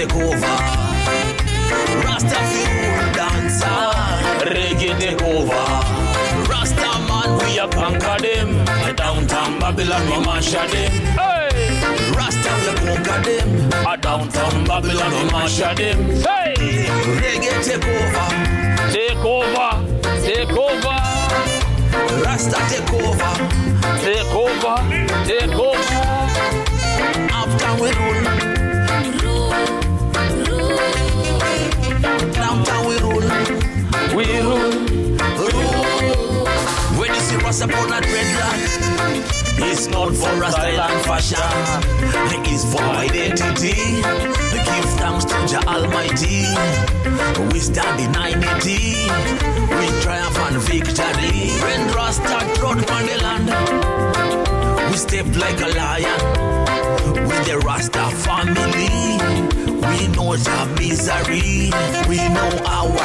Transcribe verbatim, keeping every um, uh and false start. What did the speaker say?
take over. Rasta fuel dancer. Reggae take over. Rasta man, we a conquer them. A downtown Babylon, we mash them. Hey! Rasta, we conquer them. A downtown Babylon, we mash them. Hey! Reggae take over. Take over. Take over. Rasta take over. Take over. Take over. Uptown we rule. Downtown we rule. We rule. Rule. When you see Rasta upon a dreadlock, it's not for a style and fashion. It's for identity. Give thanks to Jah Almighty. We stand in unity. We triumph and victory. When Rasta trod on the land, we step like a lion. With the Rasta family, we know the misery. We know our